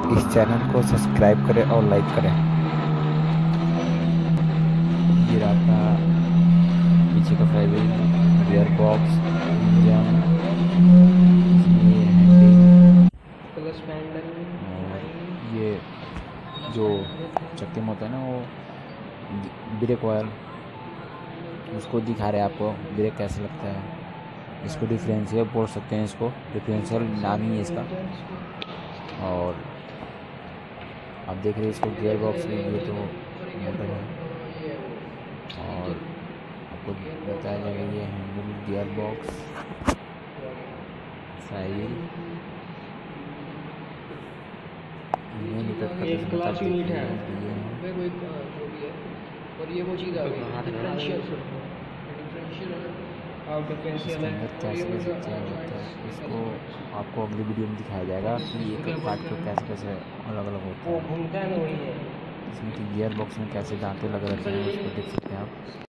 इस चैनल को सब्सक्राइब करें और लाइक करें। ये आपका पीछे का फ्लाईव्हील, गियर बॉक्स, इंजन, इसमें ये हैंडल प्लस पैंडल और ये जो चक्के में होता है ना वो ब्रेक ऑयल, उसको दिखा रहे हैं आपको ब्रेक कैसे लगता है। इसको डिफरेंशियल बोल सकते हैं, इसको डिफरेंशियल नाम ही है इसका। और आप देख रहे हैं इसको गियर बॉक्स में, ये तो मोटर है। और आपको बताया जाएगा ये हैंडल, गियर बॉक्स, साइल, एक क्लास यूनिट है ये कोई जो भी है। और ये वो चीज़ आ गई डिफरेंशियल और डिफरेंशियल है। और ये कैसे कैसे चेंज होता है इसको आपको अगली वीडियो में दिखाया जाएगा कि एक एक पार्ट को कैसे कैसे अलग अलग होता वो है। घूमता है ना वही है। इसमें कि गियर बॉक्स में कैसे दांते लगे रहते हैं उसको देख सकते हैं आप।